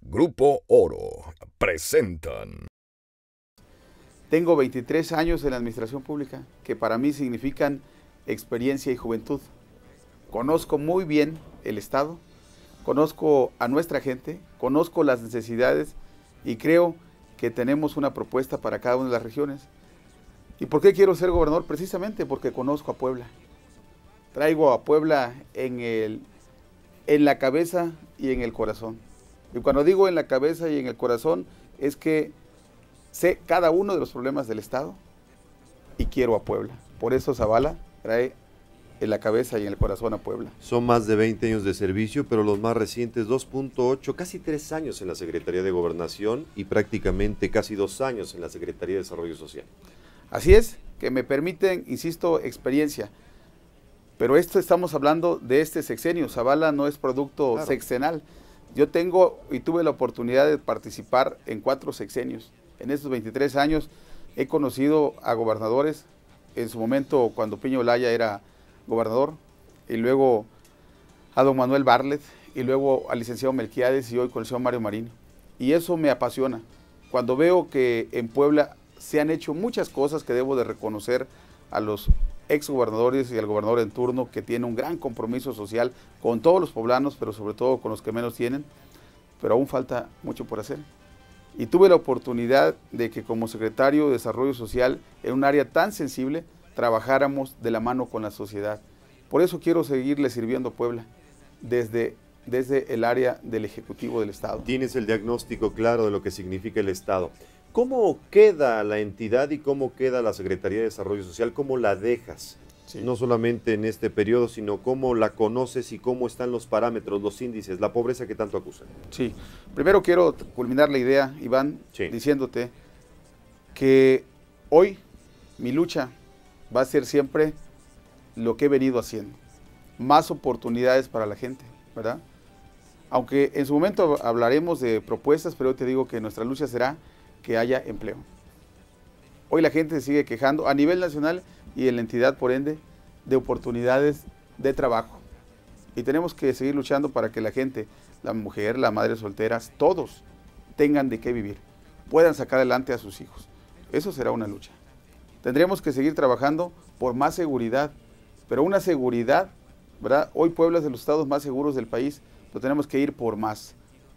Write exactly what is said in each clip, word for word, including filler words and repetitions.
Grupo Oro presentan. Tengo veintitrés años en la administración pública, que para mí significan experiencia y juventud. Conozco muy bien el Estado, conozco a nuestra gente, conozco las necesidades y creo que tenemos una propuesta para cada una de las regiones. ¿Y por qué quiero ser gobernador? Precisamente porque conozco a Puebla. Traigo a Puebla en, el, en la cabeza y en el corazón. Y cuando digo en la cabeza y en el corazón, es que sé cada uno de los problemas del Estado y quiero a Puebla. Por eso Zavala trae en la cabeza y en el corazón a Puebla. Son más de veinte años de servicio, pero los más recientes dos punto ocho, casi tres años en la Secretaría de Gobernación y prácticamente casi dos años en la Secretaría de Desarrollo Social. Así es, que me permiten, insisto, experiencia. Pero esto estamos hablando de este sexenio. Zavala no es producto Claro. sexenal. Yo tengo y tuve la oportunidad de participar en cuatro sexenios. En estos veintitrés años he conocido a gobernadores, en su momento cuando Piña Olaya era gobernador, y luego a don Manuel Barlet, y luego al licenciado Melquiades, y hoy con el señor Mario Marín. Y eso me apasiona. Cuando veo que en Puebla se han hecho muchas cosas que debo de reconocer a los exgobernadores y al gobernador en turno, que tiene un gran compromiso social con todos los poblanos, pero sobre todo con los que menos tienen, pero aún falta mucho por hacer. Y tuve la oportunidad de que como secretario de Desarrollo Social, en un área tan sensible, trabajáramos de la mano con la sociedad. Por eso quiero seguirle sirviendo a Puebla, desde, desde el área del Ejecutivo del Estado. Tienes el diagnóstico claro de lo que significa el Estado. ¿Cómo queda la entidad y cómo queda la Secretaría de Desarrollo Social? ¿Cómo la dejas? Sí. No solamente en este periodo, sino cómo la conoces y cómo están los parámetros, los índices, la pobreza que tanto acusan. Sí, primero quiero culminar la idea, Iván, sí. diciéndote que hoy mi lucha va a ser siempre lo que he venido haciendo. Más oportunidades para la gente, ¿verdad? Aunque en su momento hablaremos de propuestas, pero yo te digo que nuestra lucha será que haya empleo. Hoy la gente se sigue quejando a nivel nacional y en la entidad, por ende, de oportunidades de trabajo. Y tenemos que seguir luchando para que la gente, la mujer, las madres solteras, todos tengan de qué vivir, puedan sacar adelante a sus hijos. Eso será una lucha. Tendremos que seguir trabajando por más seguridad, pero una seguridad, ¿verdad? Hoy Puebla es de los estados más seguros del país, pero tenemos que ir por más.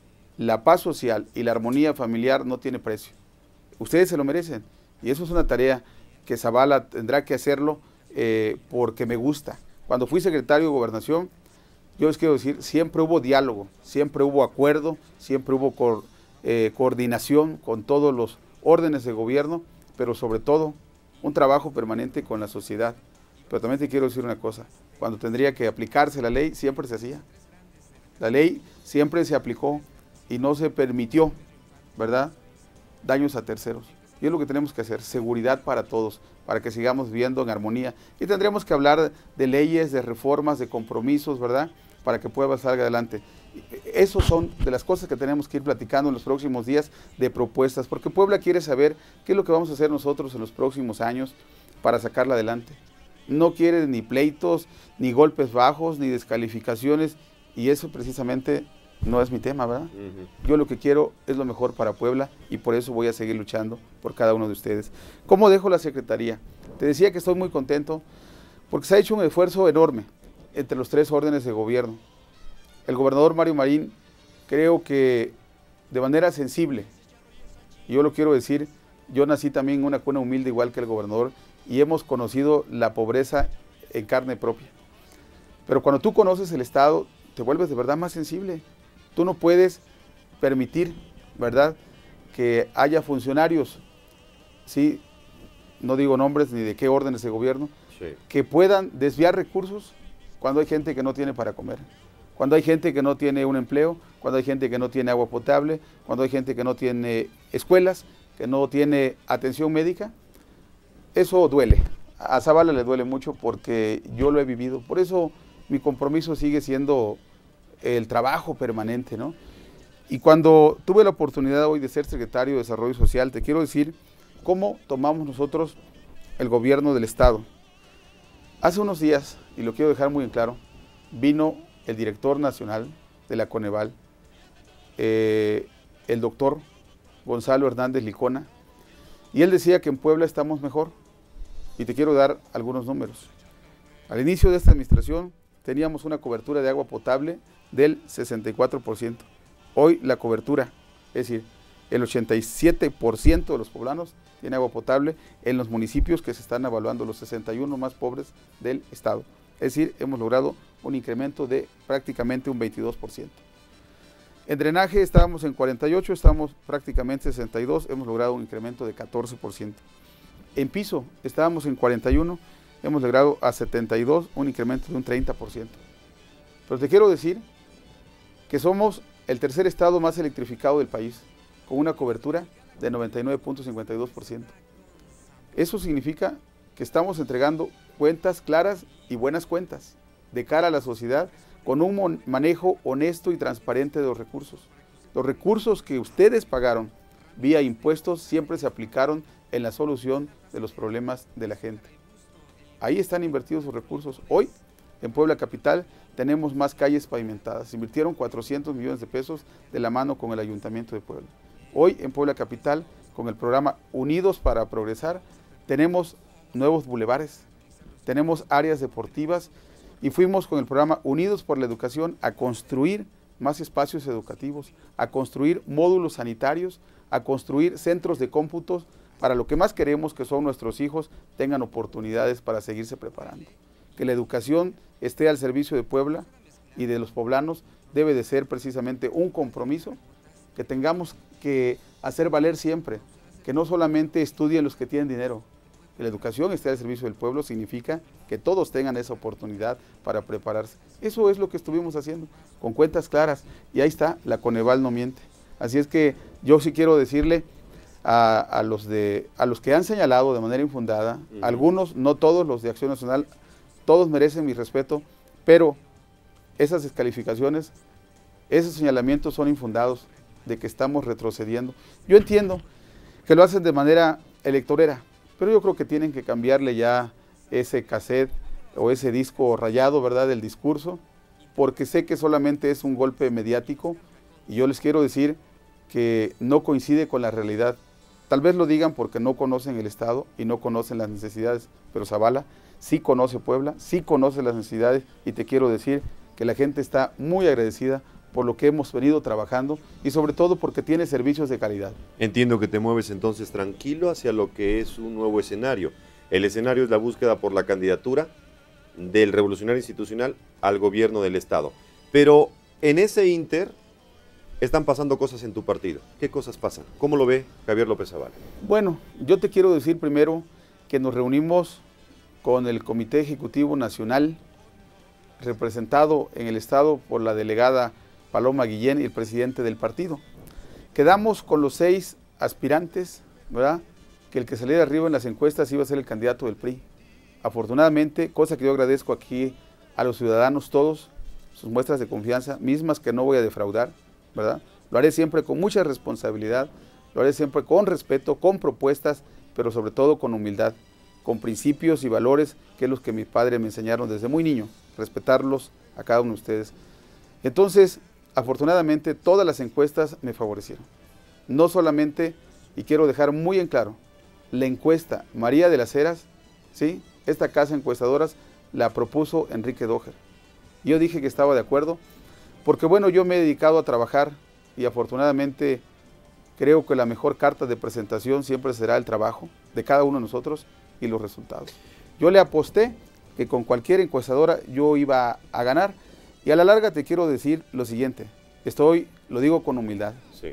La paz social y la armonía familiar no tiene precio. Ustedes se lo merecen. Y eso es una tarea que Zavala tendrá que hacerlo eh, porque me gusta. Cuando fui secretario de Gobernación, yo les quiero decir, siempre hubo diálogo, siempre hubo acuerdo, siempre hubo co eh, coordinación con todos los órdenes de gobierno, pero sobre todo un trabajo permanente con la sociedad. Pero también te quiero decir una cosa, cuando tendría que aplicarse la ley, siempre se hacía. La ley siempre se aplicó y no se permitió, ¿verdad?, daños a terceros. Y es lo que tenemos que hacer, seguridad para todos, para que sigamos viviendo en armonía. Y tendríamos que hablar de leyes, de reformas, de compromisos, ¿verdad?, para que Puebla salga adelante. Esos son de las cosas que tenemos que ir platicando en los próximos días, de propuestas, porque Puebla quiere saber qué es lo que vamos a hacer nosotros en los próximos años para sacarla adelante. No quiere ni pleitos, ni golpes bajos, ni descalificaciones, y eso precisamente no es mi tema, ¿verdad? Uh-huh. Yo lo que quiero es lo mejor para Puebla y por eso voy a seguir luchando por cada uno de ustedes. ¿Cómo dejo la Secretaría? Te decía que estoy muy contento porque se ha hecho un esfuerzo enorme entre los tres órdenes de gobierno. El gobernador Mario Marín, creo que de manera sensible, y yo lo quiero decir, yo nací también en una cuna humilde igual que el gobernador y hemos conocido la pobreza en carne propia. Pero cuando tú conoces el Estado, te vuelves de verdad más sensible. Tú no puedes permitir, ¿verdad?, que haya funcionarios, ¿sí?, no digo nombres ni de qué órdenes de gobierno, sí, que puedan desviar recursos cuando hay gente que no tiene para comer, cuando hay gente que no tiene un empleo, cuando hay gente que no tiene agua potable, cuando hay gente que no tiene escuelas, que no tiene atención médica. Eso duele. A Zavala le duele mucho porque yo lo he vivido. Por eso mi compromiso sigue siendo el trabajo permanente, ¿no? Y cuando tuve la oportunidad hoy de ser secretario de Desarrollo Social, te quiero decir cómo tomamos nosotros el gobierno del Estado. Hace unos días, y lo quiero dejar muy en claro, vino el director nacional de la Coneval, eh, el doctor Gonzalo Hernández Licona, y él decía que en Puebla estamos mejor, y te quiero dar algunos números. Al inicio de esta administración teníamos una cobertura de agua potable del sesenta y cuatro por ciento. Hoy la cobertura, es decir, el ochenta y siete por ciento de los poblanos tiene agua potable en los municipios que se están evaluando, los sesenta y uno más pobres del estado. Es decir, hemos logrado un incremento de prácticamente un veintidós por ciento. En drenaje estábamos en cuarenta y ocho, estamos prácticamente sesenta y dos, hemos logrado un incremento de catorce por ciento. En piso estábamos en cuarenta y uno, hemos logrado a setenta y dos, un incremento de un treinta por ciento. Pero te quiero decir que somos el tercer estado más electrificado del país, con una cobertura de noventa y nueve punto cincuenta y dos por ciento. Eso significa que estamos entregando cuentas claras y buenas cuentas de cara a la sociedad, con un manejo honesto y transparente de los recursos. Los recursos que ustedes pagaron vía impuestos siempre se aplicaron en la solución de los problemas de la gente. Ahí están invertidos sus recursos. Hoy, en Puebla Capital, tenemos más calles pavimentadas. Se invirtieron cuatrocientos millones de pesos de la mano con el Ayuntamiento de Puebla. Hoy, en Puebla Capital, con el programa Unidos para Progresar, tenemos nuevos bulevares, tenemos áreas deportivas, y fuimos con el programa Unidos por la Educación a construir más espacios educativos, a construir módulos sanitarios, a construir centros de cómputos para lo que más queremos, que son nuestros hijos, tengan oportunidades para seguirse preparando. Que la educación esté al servicio de Puebla y de los poblanos debe de ser precisamente un compromiso que tengamos que hacer valer siempre, que no solamente estudien los que tienen dinero. Que la educación esté al servicio del pueblo significa que todos tengan esa oportunidad para prepararse. Eso es lo que estuvimos haciendo, con cuentas claras, y ahí está, la Coneval no miente. Así es que yo sí quiero decirle a, a, los, de, a los que han señalado de manera infundada, uh-huh. algunos, no todos los de Acción Nacional, todos merecen mi respeto, pero esas descalificaciones, esos señalamientos son infundados de que estamos retrocediendo. Yo entiendo que lo hacen de manera electorera, pero yo creo que tienen que cambiarle ya ese cassette o ese disco rayado, ¿verdad?, del discurso, porque sé que solamente es un golpe mediático, y yo les quiero decir que no coincide con la realidad. Tal vez lo digan porque no conocen el Estado y no conocen las necesidades, pero Zavala sí conoce Puebla, sí conoce las necesidades, y te quiero decir que la gente está muy agradecida por lo que hemos venido trabajando y sobre todo porque tiene servicios de calidad. Entiendo que te mueves entonces tranquilo hacia lo que es un nuevo escenario. El escenario es la búsqueda por la candidatura del Revolucionario Institucional al gobierno del Estado. Pero en ese inter están pasando cosas en tu partido. ¿Qué cosas pasan? ¿Cómo lo ve Javier López Zavala? Bueno, yo te quiero decir primero que nos reunimos con el Comité Ejecutivo Nacional, representado en el Estado por la delegada Paloma Guillén y el presidente del partido. Quedamos con los seis aspirantes, ¿verdad?, que el que saliera arriba en las encuestas iba a ser el candidato del P R I. Afortunadamente, cosa que yo agradezco aquí a los ciudadanos todos, sus muestras de confianza, mismas que no voy a defraudar, ¿verdad? Lo haré siempre con mucha responsabilidad, lo haré siempre con respeto, con propuestas, pero sobre todo con humildad, con principios y valores, que es los que mi padre me enseñaron desde muy niño, respetarlos a cada uno de ustedes. Entonces, afortunadamente, todas las encuestas me favorecieron. No solamente, y quiero dejar muy en claro, la encuesta María de las Heras, ¿sí?, esta casa encuestadoras la propuso Enrique Doher. Yo dije que estaba de acuerdo, porque bueno, yo me he dedicado a trabajar y afortunadamente creo que la mejor carta de presentación siempre será el trabajo de cada uno de nosotros y los resultados. Yo le aposté que con cualquier encuestadora yo iba a ganar, y a la larga te quiero decir lo siguiente, estoy, lo digo con humildad, sí.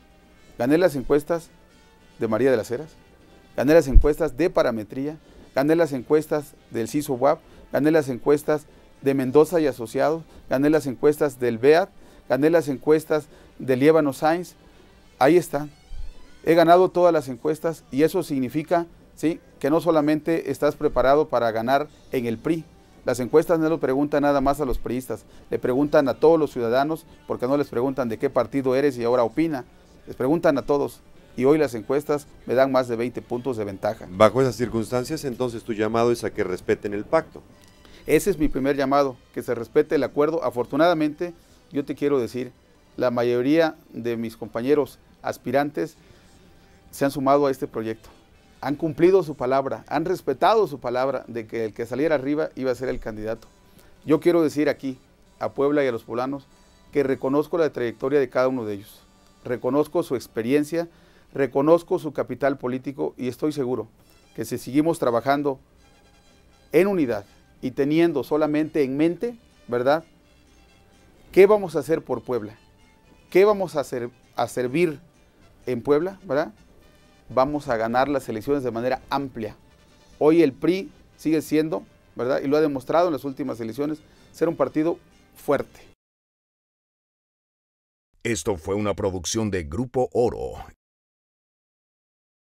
Gané las encuestas de María de las Heras, gané las encuestas de Parametría, gané las encuestas del CISO W A P, gané las encuestas de Mendoza y Asociados, gané las encuestas del B E A T, gané las encuestas de Líbano Sainz, ahí están. He ganado todas las encuestas y eso significa, ¿sí?, que no solamente estás preparado para ganar en el P R I. Las encuestas no lo preguntan nada más a los priistas, le preguntan a todos los ciudadanos, porque no les preguntan de qué partido eres y ahora opina, les preguntan a todos. Y hoy las encuestas me dan más de veinte puntos de ventaja. Bajo esas circunstancias, entonces tu llamado es a que respeten el pacto. Ese es mi primer llamado, que se respete el acuerdo. Afortunadamente, yo te quiero decir la mayoría de mis compañeros aspirantes se han sumado a este proyecto. Han cumplido su palabra, han respetado su palabra de que el que saliera arriba iba a ser el candidato. Yo quiero decir aquí, a Puebla y a los poblanos, que reconozco la trayectoria de cada uno de ellos. Reconozco su experiencia, reconozco su capital político y estoy seguro que si seguimos trabajando en unidad y teniendo solamente en mente, ¿verdad?, ¿qué vamos a hacer por Puebla? ¿Qué vamos a, hacer, a servir en Puebla? ¿Verdad? Vamos a ganar las elecciones de manera amplia. Hoy el P R I sigue siendo, ¿verdad?, y lo ha demostrado en las últimas elecciones, ser un partido fuerte. Esto fue una producción de Grupo Oro.